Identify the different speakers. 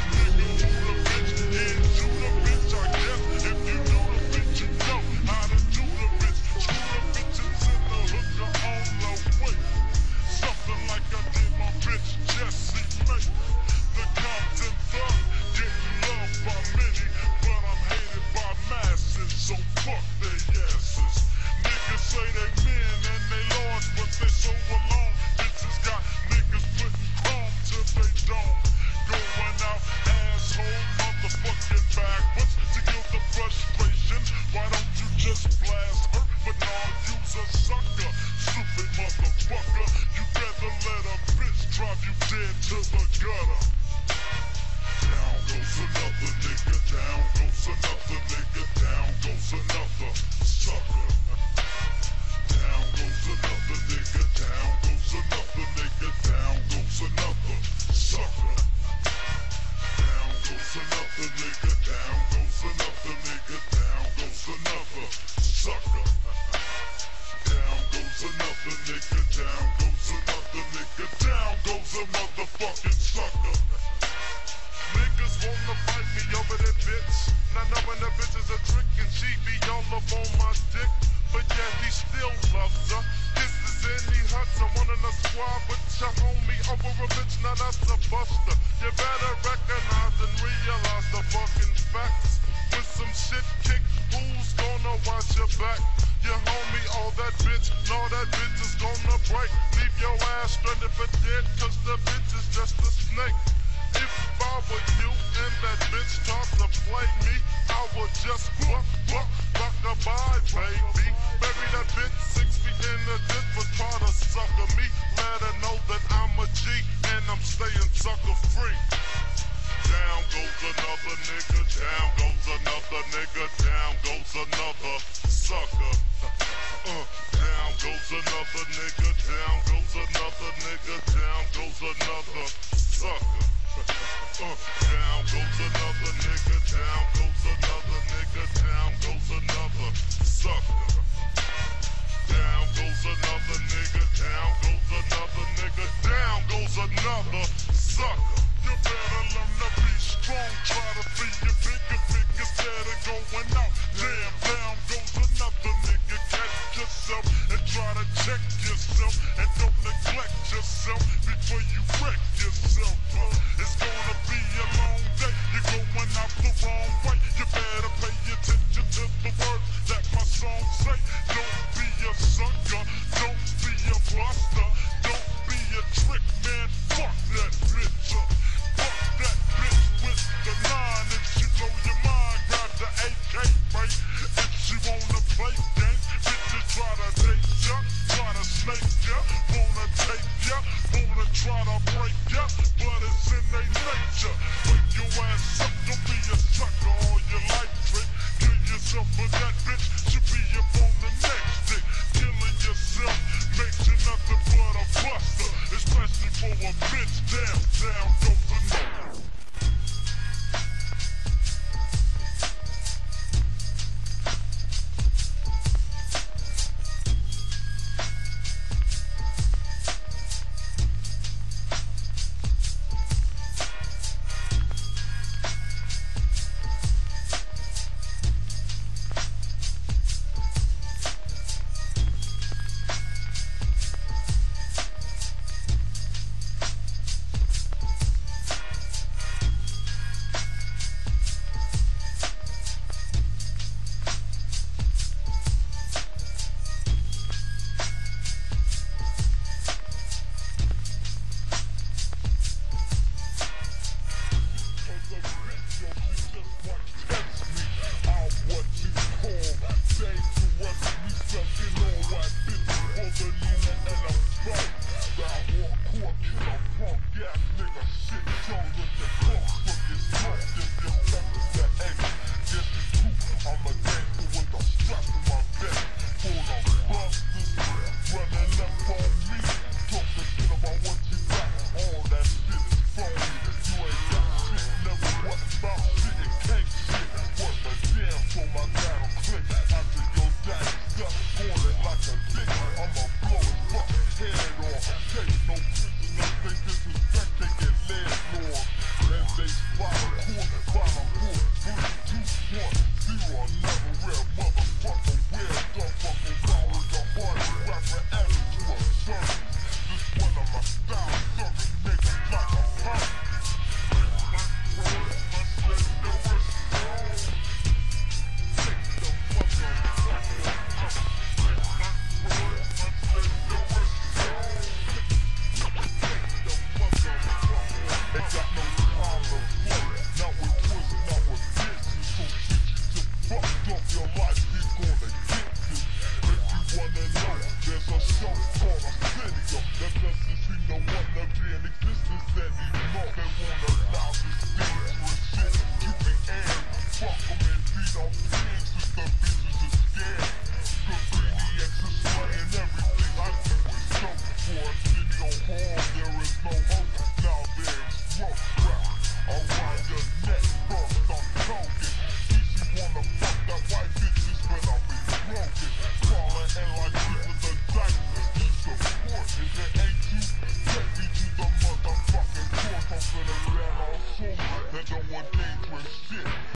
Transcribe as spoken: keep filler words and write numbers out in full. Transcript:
Speaker 1: Nigga, who the bitch? Yeah, you the bitch, I guess. If you do the bitch, you know how to do the bitch. Screw the bitches in the hooker on the way. Something like I did my bitch Jessie May. The Compton thug, getting loved by many, but I'm hated by masses, so fuck they asses. Niggas say they men and they lords, but they so alone. Bitches got niggas putting chrome till they don't. Going out asshole, motherfucking backwards to kill the frustration. Why don't you just blast her? But no, you's a sucker, stupid motherfucker. You better let a bitch drive you dead to the gutter. Down goes another nigga, down goes another nigga, down goes another sucker. Down goes another nigga, down goes another nigga, down goes another sucker. Down goes another nigga, down goes another nigga, down goes another sucker. Down goes another nigga, down goes another nigga, down goes a motherfucking sucker. Niggas wanna fight me over that bitch, not knowing that bitch is a trick and she be all up on my dick, but yeah, he still loves her. This is any huts, I'm one in the squad with your homie over a bitch, now that's a buster. You better recognize and realize the fucking facts. With some shit kick, who's gonna watch your back? Your homie, all that bitch, no, that bitch is gonna break. Leave your ass stranded for dead, cause the bitch is just a snake. If I were you and that bitch tried to play me, I would just buck, buck, rock a bye, baby. Bury that bitch six feet in the ditch for try to sucker me. Let her know that I'm a G and I'm staying sucker free. Down goes another nigga, down goes another nigga, down goes another sucker. Uh, down goes another nigga, down goes another nigga, down goes another sucker. Uh, down goes another nigga, down goes another nigga, down goes another sucker. Down goes another nigga, down goes another nigga, down goes another sucker. You better learn to be strong, try to be your bigger, bigger instead of going out. Damn, down goes another nigga, catch yourself and try to check yourself and don't neglect yourself before you wreck yourself. Uh, it's gonna be a long day, you're going out the wrong way. You better pay attention to the words that my song say. Don't be a sucker, don't be a buster, don't be a trick man, fuck that bitch up. Fuck that bitch with the nine, if she blow your mind, grab the A K, right? If she wanna play games, bitches try to date ya, try to snake ya, wanna take ya, wanna try to break ya, but it's in their nature. Wake your ass up, don't be a sucker all your life, trick. Kill yourself for that bitch, should be up on the next dick. Killing yourself makes you nothing but a buster, especially for a bitch. Down, down goes another. a plan all soul that don't want dangerous shit.